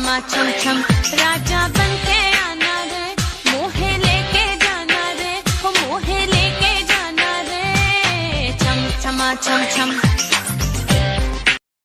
छमा छम छम राजा बन के आना रे, मोहे लेके जाना रे, मोहे लेके जाना रे, छम छमा छम छम।